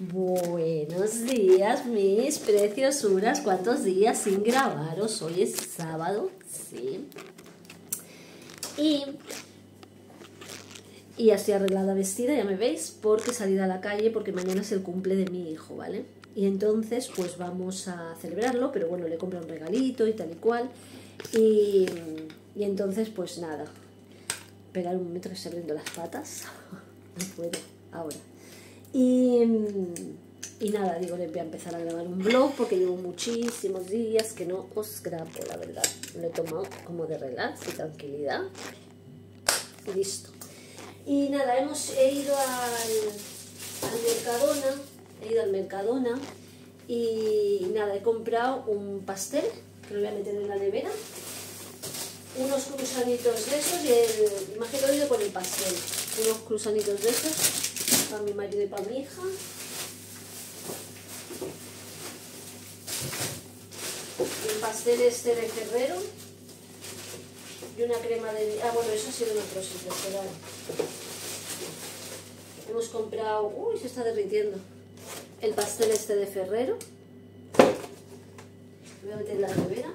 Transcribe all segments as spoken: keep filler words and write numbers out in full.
Buenos días, mis preciosuras. ¿Cuántos días sin grabaros? Hoy es sábado, sí. Y, y ya estoy arreglada, vestida, ya me veis, porque he salido a la calle, porque mañana es el cumple de mi hijo, ¿vale? Y entonces, pues vamos a celebrarlo, pero bueno, le compro un regalito y tal y cual. Y, y entonces, pues nada. Esperar un momento que estoy abriendo las patas. No puedo, ahora. Y, y nada, digo, les voy a empezar a grabar un vlog porque llevo muchísimos días que no os grabo, la verdad. Lo he tomado como de relax y tranquilidad. Y listo. Y nada, hemos he ido al, al Mercadona, he ido al Mercadona y nada, he comprado un pastel que lo voy a meter en la nevera. Unos cruzanitos de esos y el, más que todo he ido con el pastel. Unos cruzanitos de esos para mi marido y para mi hija. El pastel este de Ferrero. Y una crema de... Ah, bueno, eso ha sido en otro sitio, claro. Hemos comprado... Uy, se está derritiendo. El pastel este de Ferrero. Lo voy a meter en la nevera.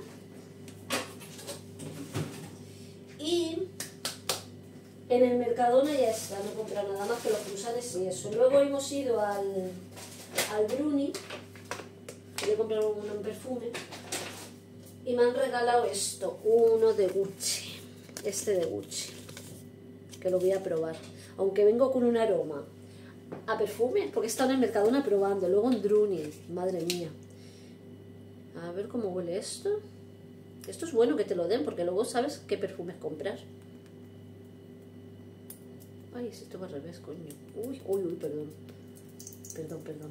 Y en el Mercadona ya está, no he comprado nada más que los cruzanes y eso. Luego hemos ido al, al Bruni, que he comprado un, un perfume, y me han regalado esto, uno de Gucci, este de Gucci, que lo voy a probar. Aunque vengo con un aroma a perfume, porque he estado en el Mercadona probando, luego en Bruni, madre mía. A ver cómo huele esto. Esto es bueno que te lo den, porque luego sabes qué perfumes comprar. Ay, si esto va al revés, coño. Uy, uy, uy, perdón. Perdón, perdón.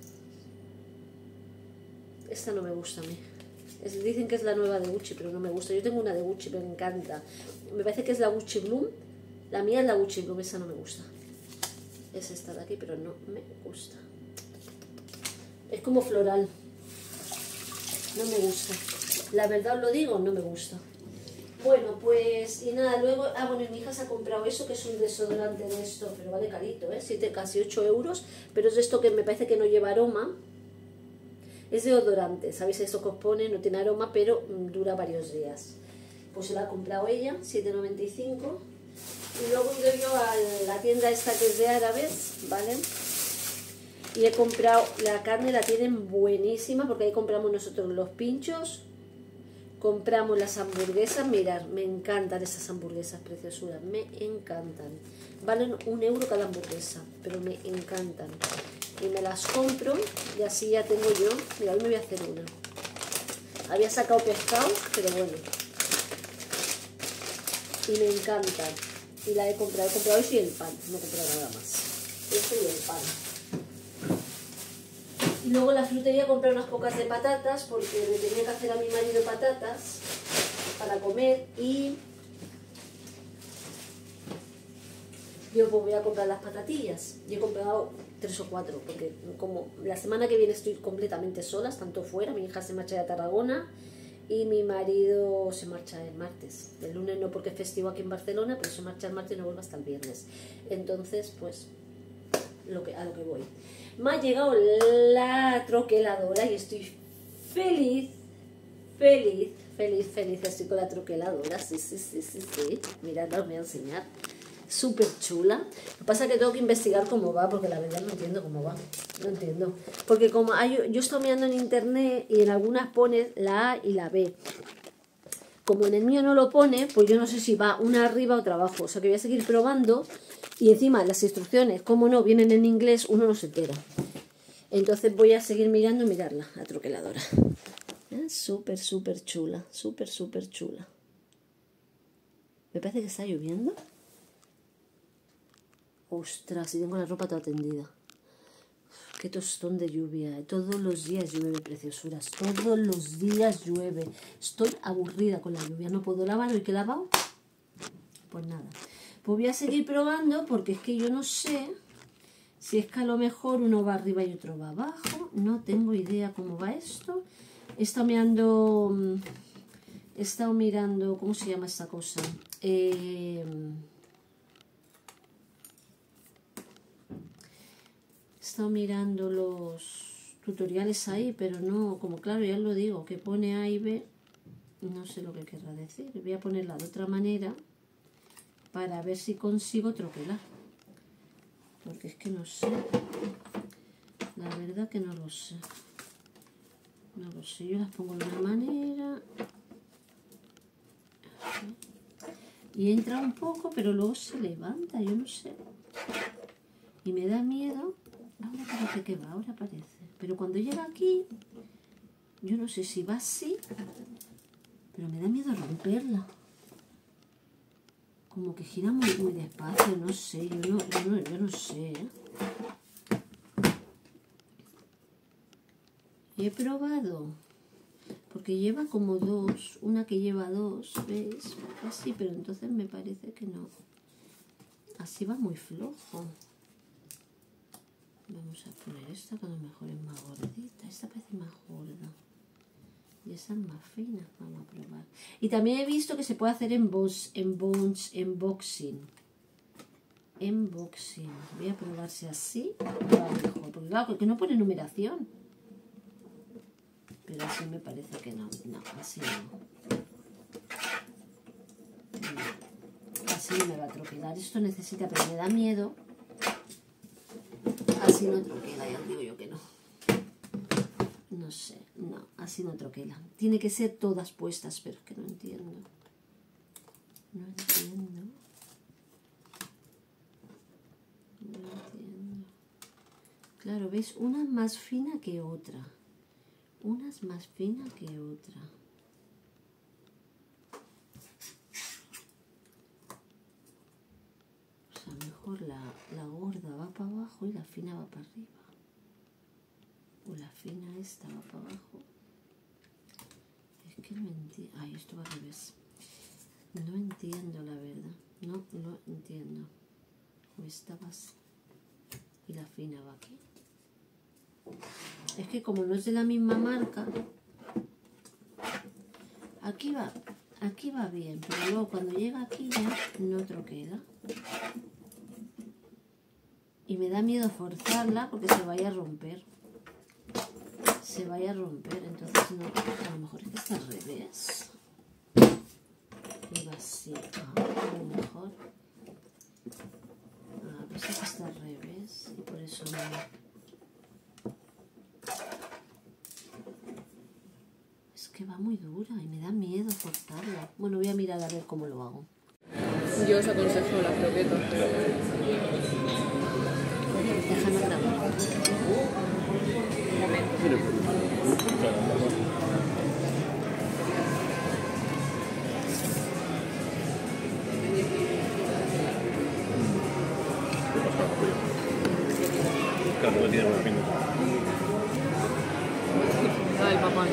Esta no me gusta a mí. Es, dicen que es la nueva de Gucci, pero no me gusta. Yo tengo una de Gucci, me encanta. Me parece que es la Gucci Bloom. La mía es la Gucci Bloom, esa no me gusta. Es esta de aquí, pero no me gusta. Es como floral. No me gusta. La verdad os lo digo, no me gusta. Bueno, pues, y nada, luego, ah, bueno, y mi hija se ha comprado eso, que es un desodorante de esto, pero vale carito, ¿eh? siete, casi ocho euros, pero es de esto que me parece que no lleva aroma. Es deodorante, ¿sabéis? Eso que os pone, no tiene aroma, pero mm, dura varios días. Pues se la ha comprado ella, siete noventa y cinco. Y luego he ido yo a la tienda esta que es de árabes, ¿vale? Y he comprado, la carne la tienen buenísima, porque ahí compramos nosotros los pinchos. Compramos las hamburguesas, mirad, me encantan esas hamburguesas preciosuras, me encantan. Valen un euro cada hamburguesa, pero me encantan. Y me las compro y así ya tengo yo, mira, hoy me voy a hacer una. Había sacado pescado, pero bueno. Y me encantan. Y la he comprado, he comprado eso y el pan, no he comprado nada más. Eso y el pan. Y luego la frutería compré unas pocas de patatas porque le tenía que hacer a mi marido patatas para comer y yo pues voy a comprar las patatillas. Yo he comprado tres o cuatro porque como la semana que viene estoy completamente sola, tanto fuera, mi hija se marcha a Tarragona y mi marido se marcha el martes. El lunes no porque es festivo aquí en Barcelona, pero se marcha el martes y no vuelve hasta el viernes. Entonces pues lo que, a lo que voy. Me ha llegado la troqueladora y estoy feliz, feliz, feliz, feliz. Estoy con la troqueladora, sí, sí, sí, sí, sí. Mirad, os voy a enseñar. Súper chula. Lo que pasa es que tengo que investigar cómo va, porque la verdad no entiendo cómo va. No entiendo. Porque como hay, yo estoy mirando en internet y en algunas pone la A y la B. Como en el mío no lo pone, pues yo no sé si va una arriba o otra abajo. O sea que voy a seguir probando. Y encima las instrucciones, como no, vienen en inglés, uno no se entera. Entonces voy a seguir mirando y mirarla, la troqueladora. ¿Eh? Súper, súper chula, súper, súper chula. Me parece que está lloviendo. Ostras, y tengo la ropa toda tendida. Qué tostón de lluvia. ¿Eh? Todos los días llueve, preciosuras. Todos los días llueve. Estoy aburrida con la lluvia. No puedo lavar. ¿Hoy qué he lavado? Pues nada. Pues voy a seguir probando porque es que yo no sé si es que a lo mejor uno va arriba y otro va abajo. No tengo idea cómo va esto. He estado mirando, he estado mirando, ¿cómo se llama esta cosa? Eh, he estado mirando los tutoriales ahí, pero no, como claro, ya lo digo, que pone A y B, no sé lo que querrá decir. Voy a ponerla de otra manera para ver si consigo troquelar. Porque es que no sé. La verdad que no lo sé. No lo sé. Yo las pongo de una manera. Y entra un poco, pero luego se levanta. Yo no sé. Y me da miedo. Ahora parece que va, ahora parece. Pero cuando llega aquí, yo no sé si va así. Pero me da miedo romperla. Como que gira muy, muy despacio, no sé, yo no, yo no, yo no sé, ¿eh? He probado, porque lleva como dos, una que lleva dos, ¿ves? Así, pero entonces me parece que no. Así va muy flojo. Vamos a poner esta, que a lo mejor es más gordita. Esta parece más gorda. Y esa es más fina. Vamos a probar. Y también he visto que se puede hacer en box, en box, unboxing. Unboxing. Voy a probar si así va mejor. Porque claro, que no pone numeración. Pero así me parece que no. No, así no. no. Así no me va a troquelar. Esto necesita, pero me da miedo. Así no troquela, ya os digo yo que no. No sé, no, así no troquela. Tiene que ser todas puestas, pero es que no entiendo. No entiendo. No entiendo. Claro, ¿ves? Una es más fina que otra. Una es más fina que otra. O sea, mejor la, la gorda va para abajo y la fina va para arriba. O la fina esta va para abajo. Es que no entiendo. Ay, esto va al revés. No entiendo, la verdad. No lo entiendo. O esta va así. Y la fina va aquí. Es que como no es de la misma marca, aquí va, aquí va bien, pero luego cuando llega aquí ya no troquela. Y me da miedo forzarla porque se vaya a romper. Se vaya a romper, entonces no, a lo mejor es que está al revés. Y va así, ah, a lo mejor. Ah, pues es que está al revés y por eso no. Es que va muy dura y me da miedo forzarla. Bueno, voy a mirar a ver cómo lo hago. Yo os aconsejo la croqueta. Déjame grabar. Un momento. Claro, no tiene buena pinta. Ah, el papá no.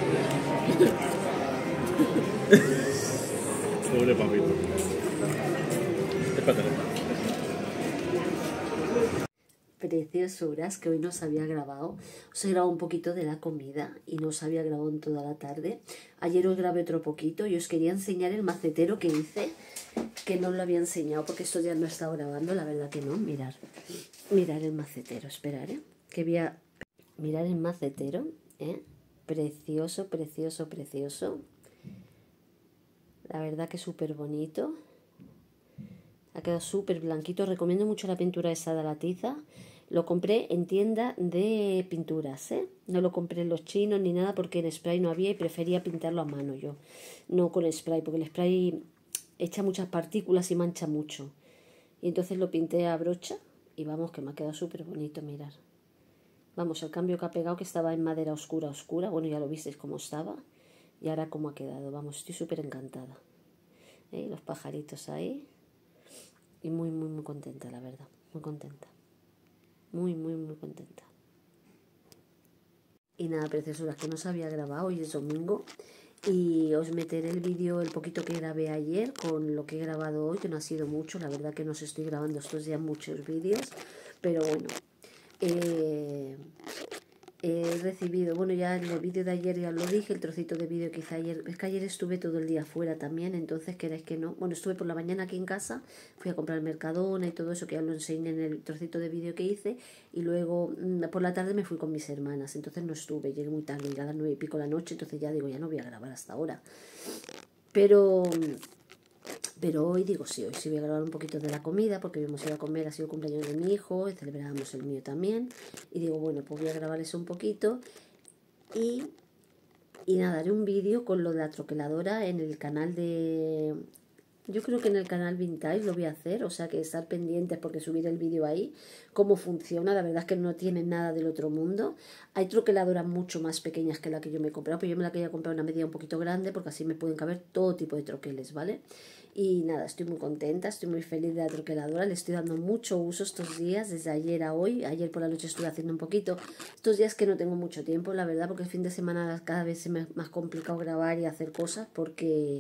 Pobre papito. Es pataleta. Preciosuras, que hoy no os había grabado. Os he grabado un poquito de la comida y no os había grabado en toda la tarde. Ayer os grabé otro poquito y os quería enseñar el macetero que hice, que no os lo había enseñado porque esto ya no he estado grabando, la verdad que no. Mirar, mirar el macetero, esperar, ¿eh? Que voy a mirar el macetero, ¿eh? Precioso, precioso, precioso. La verdad que súper bonito. Ha quedado súper blanquito. Recomiendo mucho la pintura esa de la tiza. Lo compré en tienda de pinturas, ¿eh? No lo compré en los chinos ni nada porque en spray no había y prefería pintarlo a mano yo. No con spray, porque el spray echa muchas partículas y mancha mucho. Y entonces lo pinté a brocha y vamos, que me ha quedado súper bonito, mirar. Vamos, el cambio que ha pegado, que estaba en madera oscura, oscura. Bueno, ya lo visteis cómo estaba. Y ahora cómo ha quedado. Vamos, estoy súper encantada. ¿Eh? Los pajaritos ahí. Y muy, muy, muy contenta, la verdad. Muy contenta. Muy, muy, muy contenta. Y nada, preciosuras, que no se había grabado. Hoy es domingo. Y os meteré el vídeo, el poquito que grabé ayer, con lo que he grabado hoy, que no ha sido mucho. La verdad que no os estoy grabando estos días muchos vídeos. Pero bueno. Eh, he recibido, bueno, ya en el vídeo de ayer ya lo dije, el trocito de vídeo que hice ayer, es que ayer estuve todo el día fuera también, entonces queréis que no, bueno, estuve por la mañana aquí en casa, fui a comprar Mercadona y todo eso, que ya lo enseñé en el trocito de vídeo que hice, y luego por la tarde me fui con mis hermanas, entonces no estuve, llegué muy tarde, ya a las nueve y pico de la noche, entonces ya digo, ya no voy a grabar hasta ahora, pero... Pero hoy digo sí, hoy sí voy a grabar un poquito de la comida porque hemos ido a comer, ha sido el cumpleaños de mi hijo, celebrábamos el mío también. Y digo, bueno, pues voy a grabar eso un poquito. Y, y nada, haré un vídeo con lo de la troqueladora en el canal de... Yo creo que en el canal Vintage lo voy a hacer, o sea que estar pendientes porque subiré el vídeo ahí, cómo funciona, la verdad es que no tiene nada del otro mundo. Hay troqueladoras mucho más pequeñas que la que yo me he comprado, pero yo me la quería comprar una medida un poquito grande porque así me pueden caber todo tipo de troqueles, ¿vale? Y nada, estoy muy contenta, estoy muy feliz de la troqueladora, le estoy dando mucho uso estos días, desde ayer a hoy. Ayer por la noche estuve haciendo un poquito, estos días que no tengo mucho tiempo, la verdad, porque el fin de semana cada vez se me es más complicado grabar y hacer cosas porque...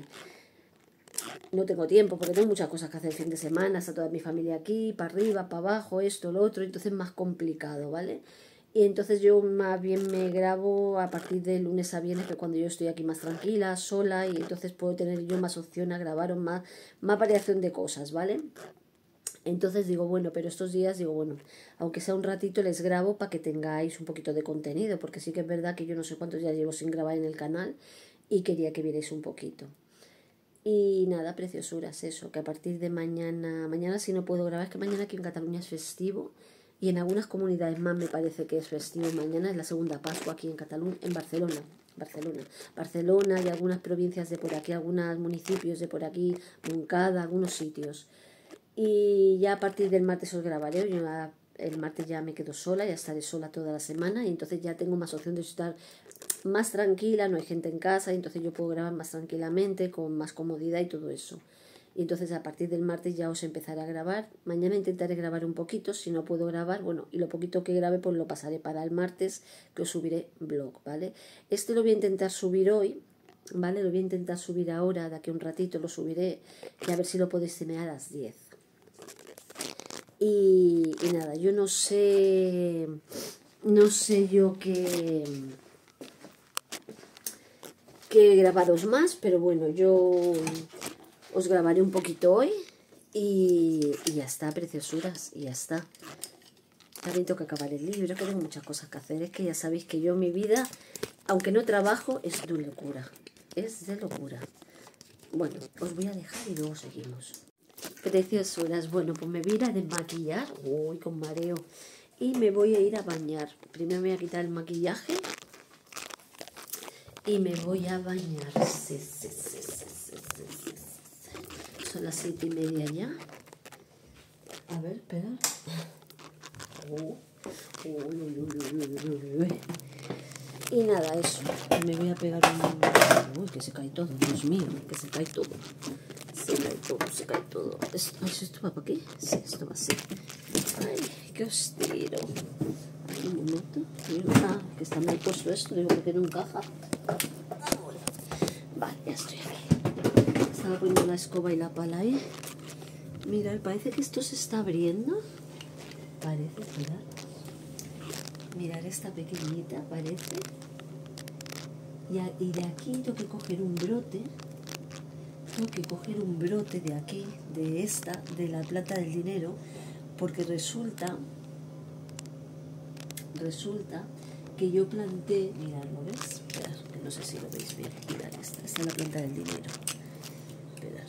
No tengo tiempo porque tengo muchas cosas que hacer el fin de semana, está toda mi familia aquí, para arriba, para abajo, esto, lo otro, entonces es más complicado, ¿vale? Y entonces yo más bien me grabo a partir de lunes a viernes, que cuando yo estoy aquí más tranquila, sola, y entonces puedo tener yo más opción a grabar o más, más variación de cosas, ¿vale? Entonces digo, bueno, pero estos días digo, bueno, aunque sea un ratito les grabo para que tengáis un poquito de contenido, porque sí que es verdad que yo no sé cuántos días llevo sin grabar en el canal y quería que vierais un poquito. Y nada, preciosuras, eso, que a partir de mañana, mañana si no puedo grabar, es que mañana aquí en Cataluña es festivo y en algunas comunidades más me parece que es festivo. Mañana es la segunda Pascua aquí en Cataluña, en Barcelona, Barcelona, Barcelona y algunas provincias de por aquí, algunos municipios de por aquí, Moncada, algunos sitios. Y ya a partir del martes os grabaré, yo el martes ya me quedo sola, ya estaré sola toda la semana y entonces ya tengo más opción de estar más tranquila, no hay gente en casa y entonces yo puedo grabar más tranquilamente, con más comodidad y todo eso. Y entonces a partir del martes ya os empezaré a grabar. Mañana intentaré grabar un poquito, si no puedo grabar, bueno, y lo poquito que grabe pues lo pasaré para el martes, que os subiré vlog, ¿vale? Este lo voy a intentar subir hoy, ¿vale? Lo voy a intentar subir ahora, de aquí a un ratito lo subiré, y a ver si lo podéis tener a las diez. Y, y nada, yo no sé, no sé yo qué... que grabaros más, pero bueno, yo os grabaré un poquito hoy y, y ya está, preciosuras, y ya está. También tengo que acabar el libro, que tengo muchas cosas que hacer. Es que ya sabéis que yo mi vida, aunque no trabajo, es de locura, es de locura. Bueno, os voy a dejar y luego seguimos. Preciosuras, bueno, pues me voy a ir a desmaquillar, uy, con mareo, y me voy a ir a bañar. Primero me voy a quitar el maquillaje y me voy a bañar. Sí, sí, sí, sí, sí, sí, sí. Son las siete y media ya. A ver, espera. Oh. Uy, uy, uy, uy, uy, uy. Y nada, eso. Me voy a pegar un... Uy, que se cae todo, Dios mío, que se cae todo. Se cae todo, se cae todo. ¿Esto, ¿esto va para aquí? Sí, esto va así. Ay, qué os tiro. Un momento. Ah, que está mal puesto esto, digo que no encaja. Vale, ya estoy aquí. Estaba poniendo la escoba y la pala ahí. Mirad, parece que esto se está abriendo. Parece, mirad. Mirad esta pequeñita, parece. Y, a, y de aquí tengo que coger un brote. Tengo que coger un brote de aquí, de esta, de la planta del dinero, porque resulta, resulta que yo planté, mirad, ¿lo ves? Esperad, que no sé si lo veis bien, mirad esta, esta es la planta del dinero. Esperad.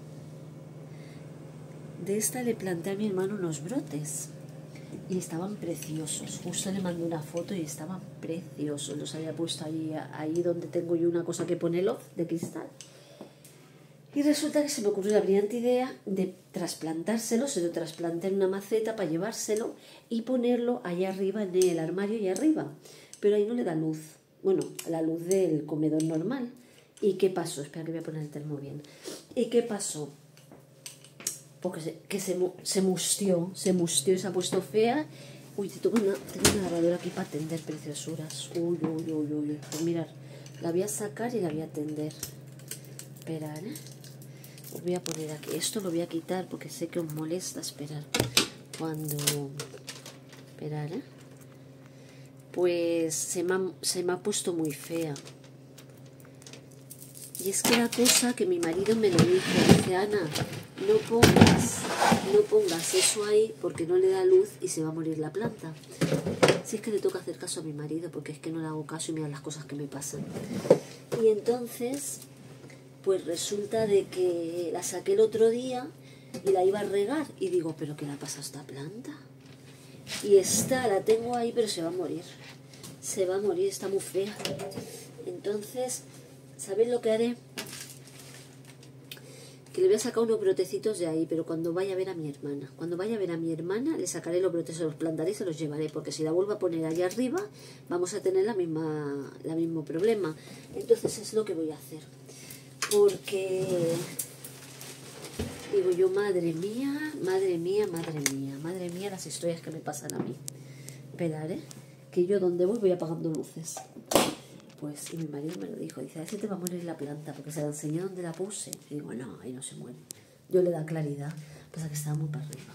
De esta le planté a mi hermano unos brotes y estaban preciosos. Justo le mandé una foto y estaban preciosos. Los había puesto ahí, ahí donde tengo yo una cosa que pone love de cristal. Y resulta que se me ocurrió la brillante idea de trasplantárselo, se lo trasplanté en una maceta para llevárselo y ponerlo allá arriba en el armario y arriba. Pero ahí no le da luz, bueno, la luz del comedor normal. ¿Y qué pasó? Espera que voy a poner el termo bien. ¿Y qué pasó? Porque se, que se, se mustió, se mustió y se ha puesto fea. Uy, tengo una, tengo una lavadora aquí para tender preciosuras. Uy, uy, uy, uy. Pues mirad, la voy a sacar y la voy a tender. Esperad, ¿eh? Os voy a poner aquí, esto lo voy a quitar porque sé que os molesta. Esperar cuando, esperar, ¿eh? pues se me, ha, se me ha puesto muy fea. Y es que la cosa que mi marido me lo dijo, dice, Ana, no pongas, no pongas eso ahí porque no le da luz y se va a morir la planta. Si es que le toca hacer caso a mi marido, porque es que no le hago caso y mira las cosas que me pasan. Y entonces, pues resulta de que la saqué el otro día y la iba a regar. Y digo, ¿pero qué le ha pasado a esta planta? Y esta la tengo ahí, pero se va a morir. Se va a morir, está muy fea. Entonces, ¿sabéis lo que haré? Que le voy a sacar unos brotecitos de ahí, pero cuando vaya a ver a mi hermana. Cuando vaya a ver a mi hermana, le sacaré los brotes, se los plantaré y se los llevaré, porque si la vuelvo a poner allá arriba, vamos a tener la misma, la mismo problema. Entonces es lo que voy a hacer. Porque digo yo, madre mía, madre mía, madre mía, madre mía, las historias que me pasan a mí. Esperar, ¿eh? Que yo donde voy voy apagando luces. Pues, y mi marido me lo dijo, dice, a ver si te va a morir la planta, porque se la enseñó donde la puse. Y digo, no, ahí no se muere. Yo le da claridad, pasa que estaba muy para arriba.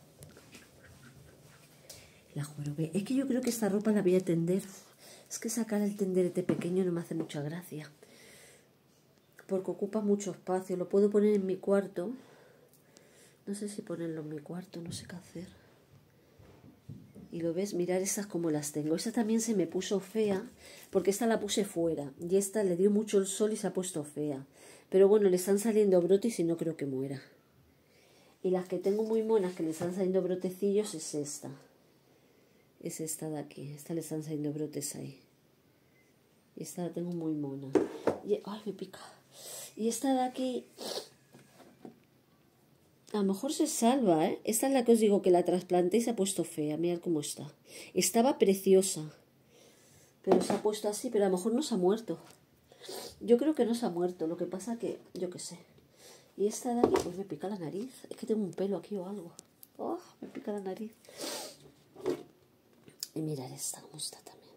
La jorobé. Es que yo creo que esta ropa la voy a tender. Es que sacar el tenderete pequeño no me hace mucha gracia. Porque ocupa mucho espacio. Lo puedo poner en mi cuarto. No sé si ponerlo en mi cuarto, no sé qué hacer. Y lo ves, mirar estas como las tengo. Esta también se me puso fea, porque esta la puse fuera. Y esta le dio mucho el sol y se ha puesto fea. Pero bueno, le están saliendo brotes y no creo que muera. Y las que tengo muy monas, que le están saliendo brotecillos, es esta. Es esta de aquí. Esta le están saliendo brotes ahí. Y esta la tengo muy mona. Y, ay, me pica. Y esta de aquí... A lo mejor se salva, ¿eh? Esta es la que os digo que la trasplanté y se ha puesto fea. Mirad cómo está. Estaba preciosa. Pero se ha puesto así, pero a lo mejor no se ha muerto. Yo creo que no se ha muerto. Lo que pasa que, yo qué sé. Y esta de aquí, pues me pica la nariz. Es que tengo un pelo aquí o algo. Oh, me pica la nariz. Y mirad esta cómo está también.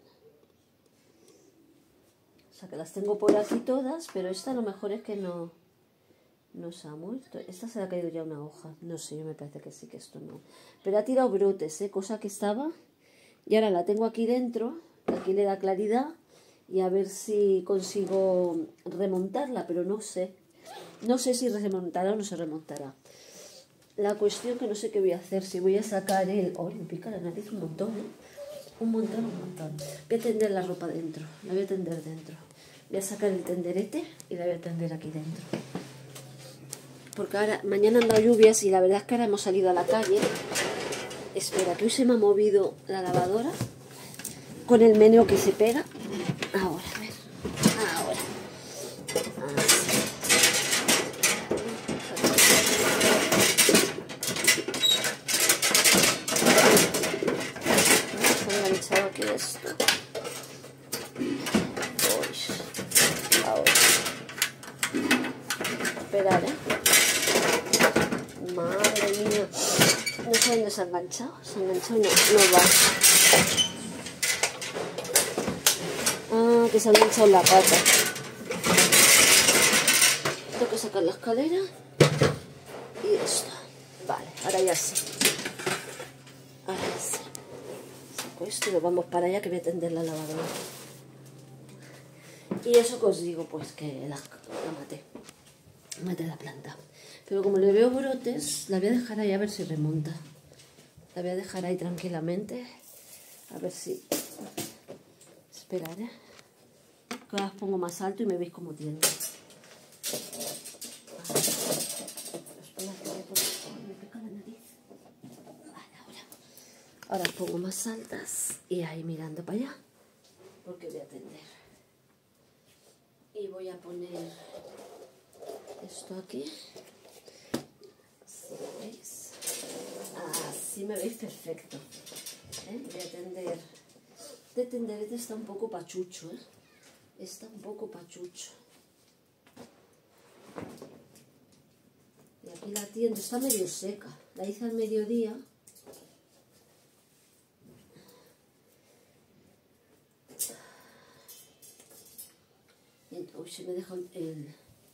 O sea que las tengo por aquí todas, pero esta a lo mejor es que no... No se ha muerto. Esta se le ha caído ya una hoja. No sé, yo me parece que sí, que esto no. Pero ha tirado brotes, ¿eh? Cosa que estaba. Y ahora la tengo aquí dentro. Aquí le da claridad. Y a ver si consigo remontarla. Pero no sé. No sé si remontará o no se remontará. La cuestión que no sé qué voy a hacer. Si voy a sacar el... ¡Oh, me pica la nariz un montón, ¿eh? Un montón, un montón. Voy a tender la ropa dentro. La voy a tender dentro. Voy a sacar el tenderete y la voy a tender aquí dentro. Porque ahora, mañana han dado lluvias y la verdad es que ahora hemos salido a la calle. Espera, que hoy se me ha movido la lavadora con el meneo que se pega. Ahora, a ver. Ahora. Así. Se ha enganchado aquí esto. Uy. Ahora. Esperar, ¿eh? Madre mía, no sé dónde se ha enganchado, se ha enganchado y no, no va. Ah, que se ha enganchado en la pata. Tengo que sacar la escalera y esto. Vale, ahora ya sí. Ahora ya sí. Saco esto y nos vamos para allá que voy a tender la lavadora. Y eso que os digo, pues que la, la maté. Maté la planta. Pero como le veo brotes, la voy a dejar ahí a ver si remonta. La voy a dejar ahí tranquilamente. A ver si... Esperad, ¿eh? Que ahora os pongo más alto y me veis cómo tiende. Me pica la nariz. Vale, ahora. Ahora os pongo más altas y ahí mirando para allá. Porque voy a tender. Y voy a poner esto aquí. Así me veis. Así me veis perfecto. ¿Eh? Voy a tender. Este tenderete está un poco pachucho, ¿eh? Está un poco pachucho. Y aquí la tiendo. Está medio seca. La hice al mediodía. Uy, se me deja el...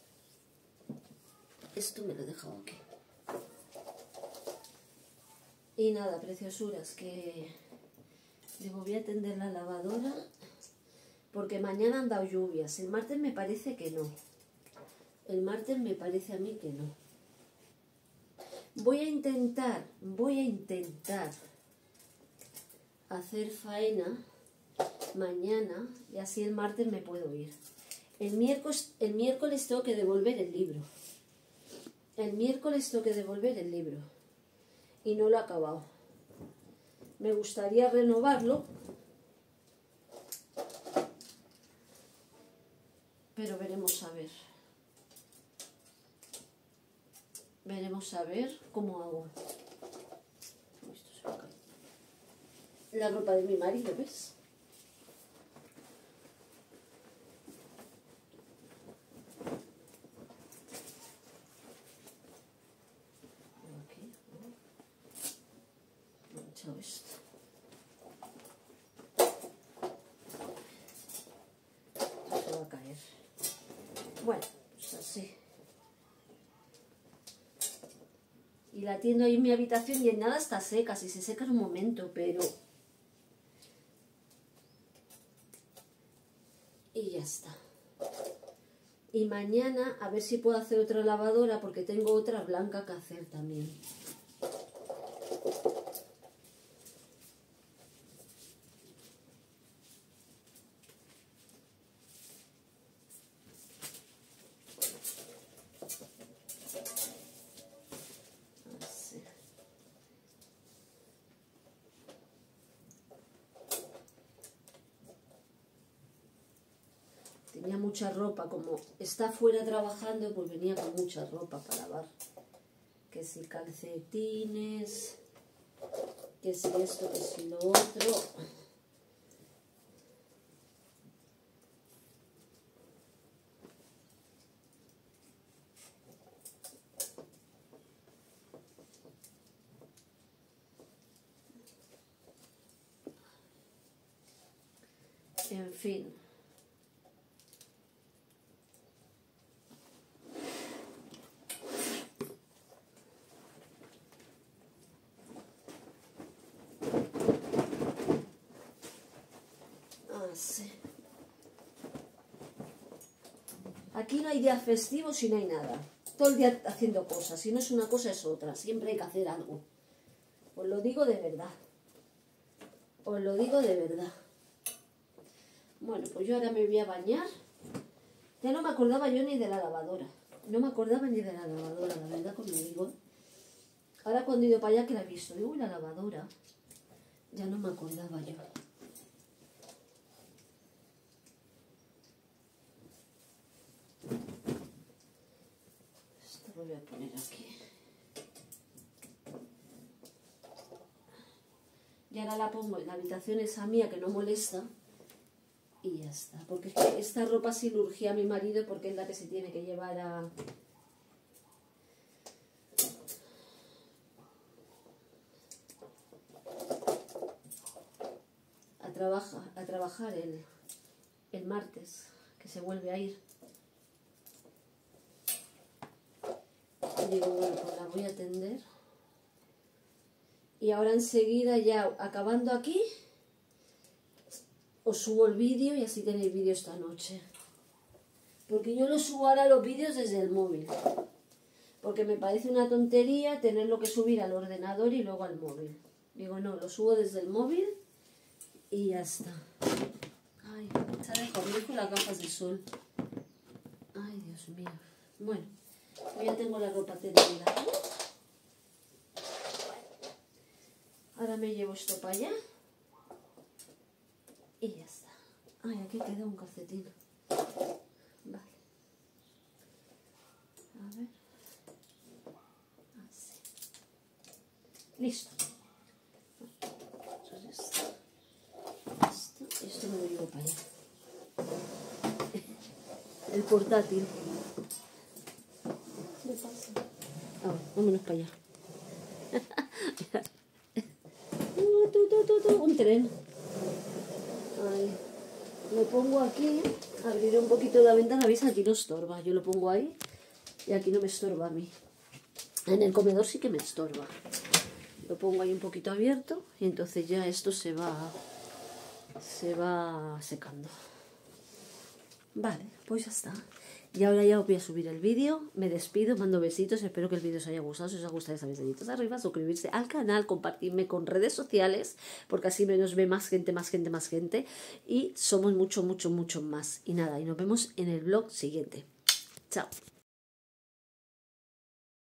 Esto me lo he dejado aquí. Y nada, preciosuras, que Digo, voy a tender la lavadora porque mañana han dado lluvias. El martes me parece que no. El martes me parece a mí que no. Voy a intentar, voy a intentar hacer faena mañana y así el martes me puedo ir. El miércoles, el miércoles tengo que devolver el libro. El miércoles tengo que devolver el libro y no lo he acabado. Me gustaría renovarlo, pero veremos a ver. Veremos a ver cómo hago. Esto se me cae. La ropa de mi marido, ¿ves? Aquí, ¿no? He echado esto. Esto se va a caer. Bueno, pues así. Y la tiendo ahí en mi habitación y en nada está seca, si se seca en un momento, pero... Y ya está. Y mañana a ver si puedo hacer otra lavadora porque tengo otra blanca que hacer también. Tenía mucha ropa, como está fuera trabajando, pues venía con mucha ropa para lavar. Que si calcetines, que si esto, que si lo otro. En fin. Así. Aquí no hay días festivos y no hay nada. Todo el día haciendo cosas. Si no es una cosa es otra. Siempre hay que hacer algo. Os lo digo de verdad. Os lo digo de verdad. Bueno, pues yo ahora me voy a bañar. Ya no me acordaba yo ni de la lavadora. No me acordaba ni de la lavadora, la verdad, como digo. Ahora cuando he ido para allá que la he visto. Digo, uy, la lavadora. Ya no me acordaba yo. Esto lo voy a poner aquí. Y ahora la pongo en la habitación esa mía que no molesta. Y ya está, porque es que esta ropa sí le urgía a mi marido porque es la que se tiene que llevar a... a, trabaja, a trabajar el, el martes, que se vuelve a ir. Y digo, bueno, pues la voy a atender. Y ahora enseguida ya, acabando aquí... os subo el vídeo y así tenéis vídeo esta noche. Porque yo lo subo ahora los vídeos desde el móvil. Porque me parece una tontería tenerlo que subir al ordenador y luego al móvil. Digo, no, lo subo desde el móvil y ya está. Ay, se ha dejado, me dejo las gafas de sol. Ay, Dios mío. Bueno, ya tengo la ropa tendida. Ahora me llevo esto para allá. Y ya está. Ay, aquí queda un calcetín. Vale. A ver. Así. Listo. Entonces esto, esto, esto me lo llevo para allá. El portátil. ¿Qué pasa? Ah, vámonos para allá. uh, tu, tu, tu, tu, un tren. Ahí. Lo pongo aquí, abriré un poquito la ventana, veis, aquí no estorba, yo lo pongo ahí y aquí no me estorba a mí. En el comedor sí que me estorba. Lo pongo ahí un poquito abierto y entonces ya esto se va se va secando. Vale, pues ya está. Y ahora ya os voy a subir el vídeo. Me despido, mando besitos. Espero que el vídeo os haya gustado. Si os ha gustado, ya sabéis, deditos arriba, suscribirse al canal, compartirme con redes sociales, porque así me nos ve más gente, más gente, más gente. Y somos mucho, mucho, mucho más. Y nada, y nos vemos en el vlog siguiente. Chao.